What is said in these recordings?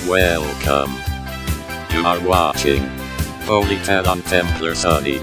Welcome. You are watching Holy Talon Templar Sunny.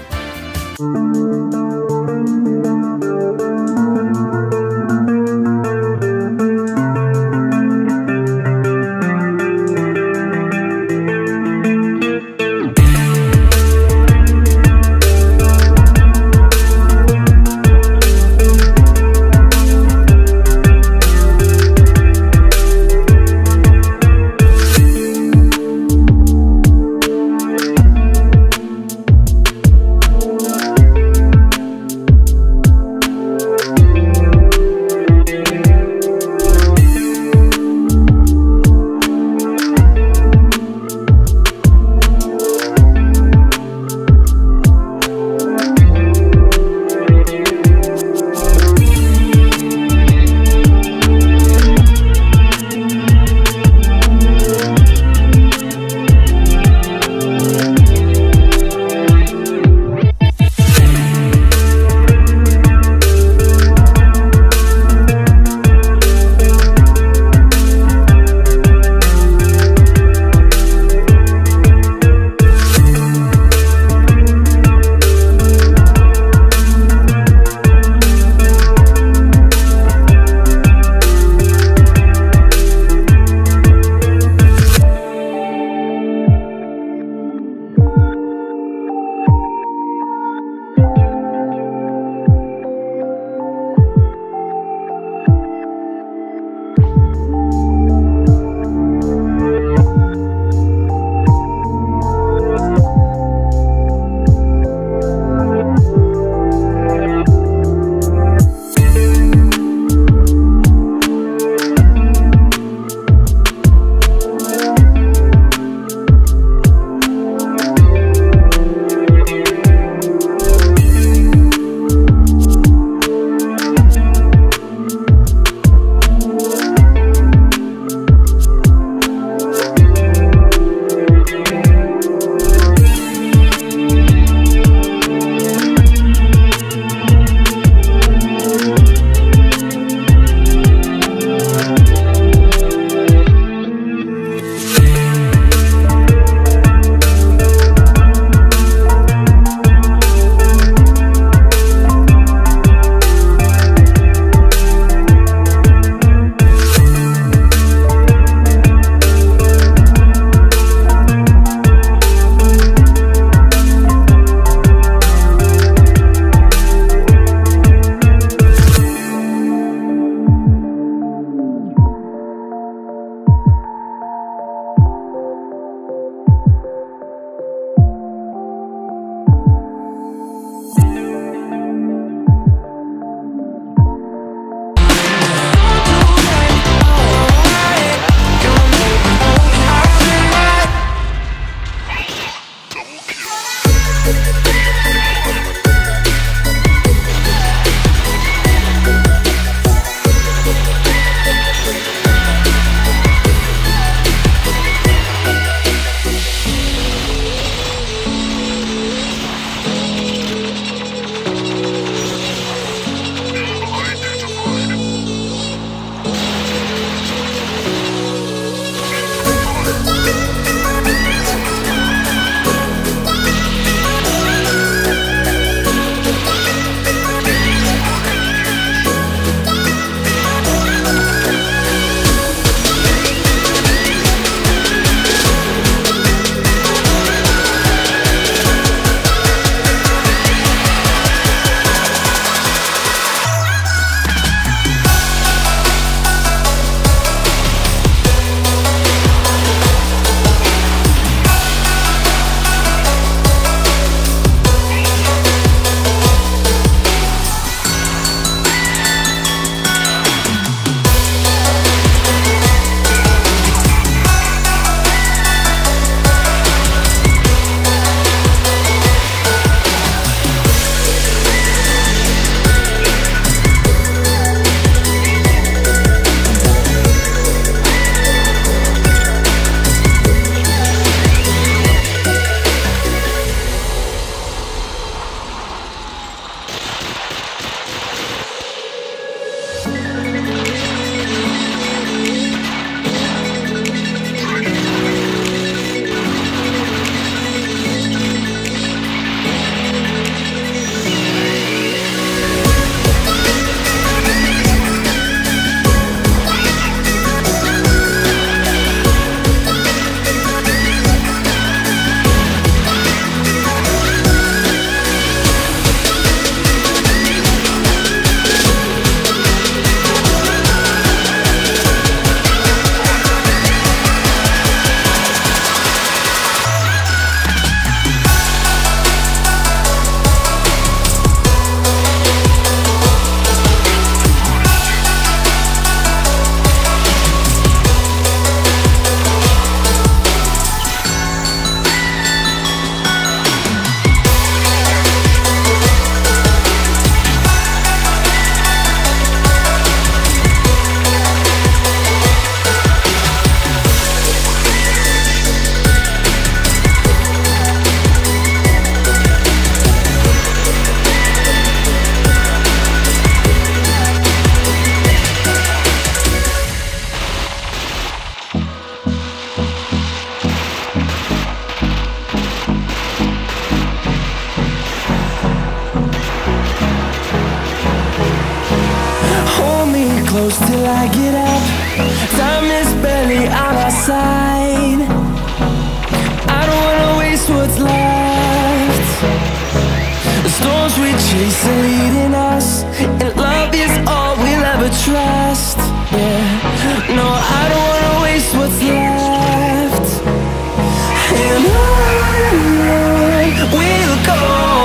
close till I get up. Time is barely on our side. I don't wanna waste what's left. The storms we chase are leading us, and love is all we'll ever trust. Yeah, no, I don't wanna waste what's left. And on we'll go,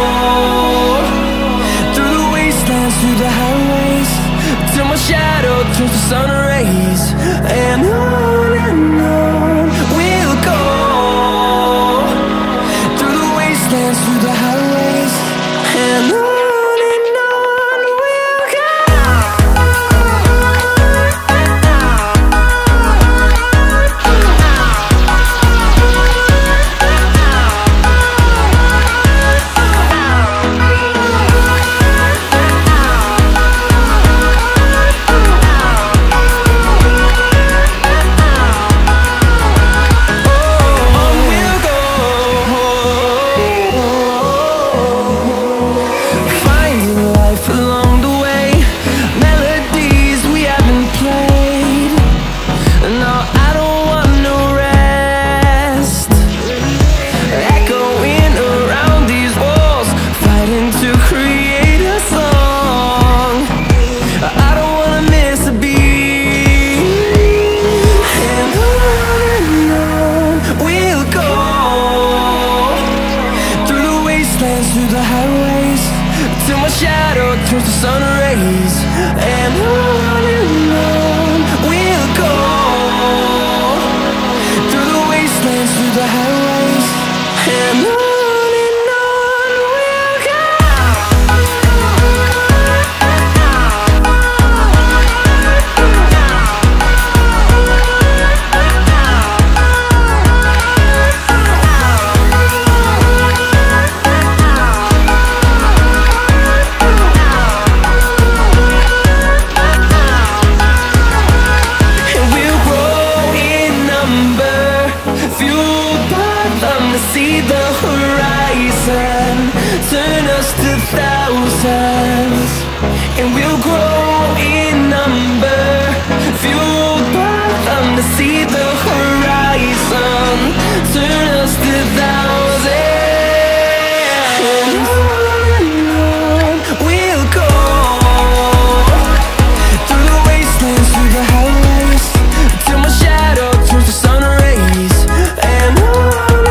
through the wastelands, through the highways, till my shadow turns to sun rays. And on we'll go, through the wastelands, through the highways, and on we'll go. Through the highways, till my shadow turns to sun rays. And on we'll go, through the wastelands, through the highways, and on we'll go. See the horizon, turn us to thousands, and we'll grow in number, fueled by them to see the horizon.